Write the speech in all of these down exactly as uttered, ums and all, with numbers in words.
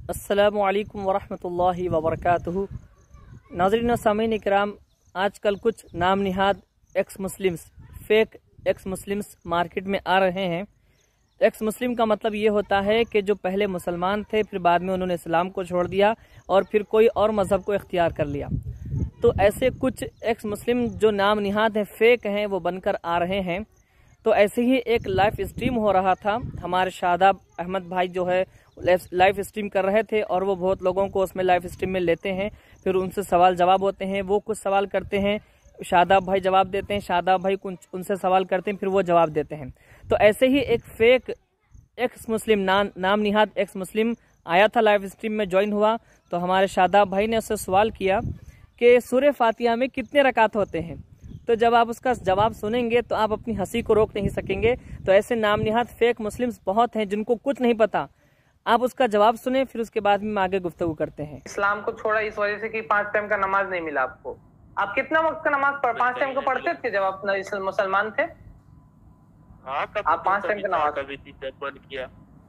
अस्सलामु अलैकुम वरहमतुल्लाहि वबरकातुहू। नाज़रीन सामीन इकराम, आजकल कुछ नाम निहाद ex Muslims, fake ex Muslims market में आ रहे हैं। एक्स मुस्लिम का मतलब ये होता है कि जो पहले मुसलमान थे, फिर बाद में उन्होंने इस्लाम को छोड़ दिया और फिर कोई और मज़हब को इख्तियार कर लिया। तो ऐसे कुछ एक्स मुस्लिम जो नाम निहाद हैं, फेक हैं, वो बनकर आ रहे हैं। तो ऐसे ही एक लाइव स्ट्रीम हो रहा था। हमारे शादाब अहमद भाई जो है लाइव स्ट्रीम कर रहे थे और वो बहुत लोगों को उसमें लाइव स्ट्रीम में लेते हैं, फिर उनसे सवाल जवाब होते हैं। वो कुछ सवाल करते हैं, शादाब भाई जवाब देते हैं, शादाब भाई कुछ उनसे सवाल करते हैं, फिर वो जवाब देते हैं। तो ऐसे ही एक फेक एक्स मुस्लिम नाम नाम निहाद एक्स मुस्लिम आया था, लाइव स्ट्रीम में ज्वाइन हुआ। तो हमारे शादाब भाई ने उससे सवाल किया कि सूरह फातिहा में कितने रकात होते हैं। तो जब आप उसका जवाब सुनेंगे तो आप अपनी हंसी को रोक नहीं सकेंगे। तो ऐसे नाम निहाद फेक मुस्लिम्स बहुत हैं जिनको कुछ नहीं पता। आप उसका जवाब सुने, फिर उसके बाद में आगे गुफ्तगू करते हैं। इस्लाम को छोड़ा इस वजह से कि पांच टाइम का नमाज नहीं मिला आपको। आप कितना वक्त का नमाज पढ़ पांच टाइम को पढ़ते थे जब आप मुसलमान थे? हाँ, आप पांच टाइम का नमाज कभी बंद किया।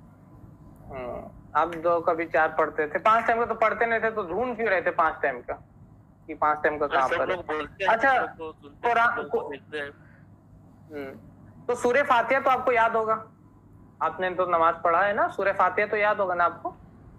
आप दो कभी चार पढ़ते थे, पांच टाइम का तो पढ़ते नहीं थे। तो ढूंढ क्यों रहे थे पांच टाइम का कि पांच टाइम का कहाँ पर? अच्छा, तो सूरह फातिहा तो आपको याद होगा, आपने तो नमाज पढ़ा है ना। सूरह फातिहा तो याद होगा ना आपको?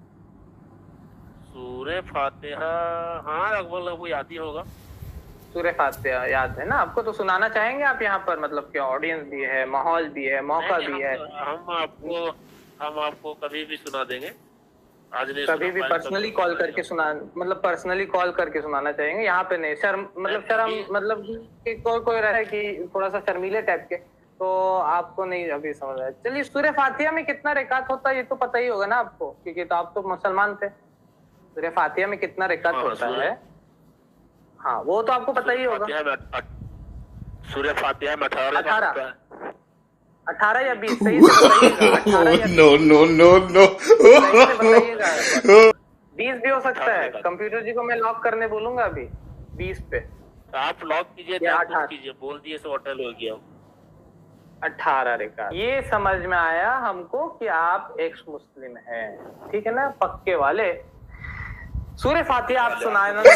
सूरह फातिहा हाँ लगभग लगभग याद ही होगा। सूरह फातिहा याद है ना आपको? तो सुनाना चाहेंगे आप यहाँ पर? मतलब क्या ऑडियंस भी है, माहौल भी है, मौका भी है। हम आपको हम आपको कभी भी सुना देंगे। आज नहीं, कभी भी पर्सनली कॉल करके सुना, मतलब पर्सनली कॉल करके सुनाना चाहेंगे। यहाँ पे नहीं शर्म, मतलब शर्म, मतलब कि कोई कोई रहे कि थोड़ा सा शर्मीले टाइप के, तो आपको नहीं अभी समझ आया। चलिए, सूरह फातिहा में कितना रिकात होता है ये तो पता ही होगा ना आपको, क्योंकि तो आप तो मुसलमान थे। सूरह फातिहा में कितना रिकात होता है, हाँ वो तो आपको पता ही होगा। सूरह फातिहा में अठारह अठारह या बीस, सही से बताइएगा। नो नो नो नो बीस भी हो सकता है। कंप्यूटर जी को मैं लॉक करने बोलूंगा अभी बीस पे। आप लॉक कीजिए, कीजिए, बोल दिए सो होटल हो गया। अठारह रिकात, ये समझ में आया हमको कि आप एक्स मुस्लिम हैं, ठीक है ना, पक्के वाले। सूरह फातिहा आप सुनाए ना।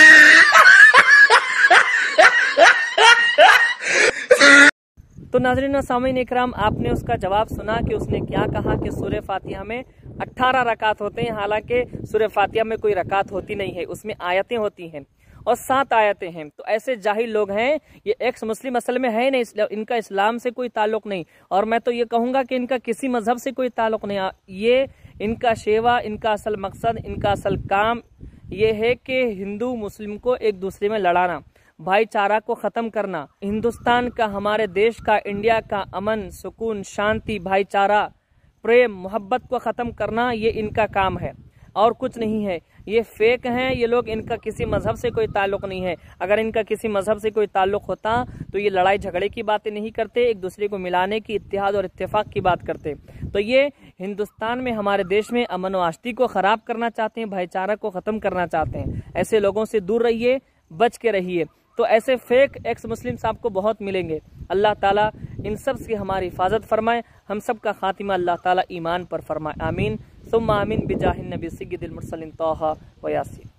तो नाज़रीन सामीन इकराम, आपने उसका जवाब सुना कि उसने क्या कहा कि सूरह फातिहा में अठारह रकात होते हैं। हालांकि सूरह फातिहा में कोई रकात होती नहीं है, उसमें आयतें होती हैं और सात आयतें हैं। तो ऐसे जाहिल लोग हैं, ये एक्स मुस्लिम असल में है नहीं, इनका इस्लाम से कोई ताल्लुक नहीं। और मैं तो ये कहूँगा कि इनका किसी मजहब से कोई ताल्लुक नहीं। ये इनका शेवा, इनका असल मकसद, इनका असल काम ये है कि हिंदू मुस्लिम को एक दूसरे में लड़ाना, भाईचारा को ख़त्म करना, हिंदुस्तान का, हमारे देश का, इंडिया का अमन, सुकून, शांति, भाईचारा, प्रेम, मोहब्बत को ख़त्म करना, ये इनका काम है और कुछ नहीं है। ये फेक हैं ये लोग, इनका किसी मजहब से कोई ताल्लुक नहीं है। अगर इनका किसी मजहब से कोई ताल्लुक होता तो ये लड़ाई झगड़े की बातें नहीं करते, एक दूसरे को मिलाने की, इत्तेहाद और इत्तेफाक की बात करते। तो ये हिंदुस्तान में, हमारे देश में अमन व आष्टी को ख़राब करना चाहते हैं, भाईचारा को ख़त्म करना चाहते हैं। ऐसे लोगों से दूर रहिए, बच के रहिए। तो ऐसे फेक एक्स मुस्लिम्स आपको बहुत मिलेंगे। अल्लाह ताला इन सब से हमारी हिफाजत फरमाए, हम सब का खातिमा अल्लाह ताला ईमान पर फरमाए। आमीन सुम्मा आमीन बिजाहिन नबी सय्यिदिल मुरसलीन तौहा व यासीन।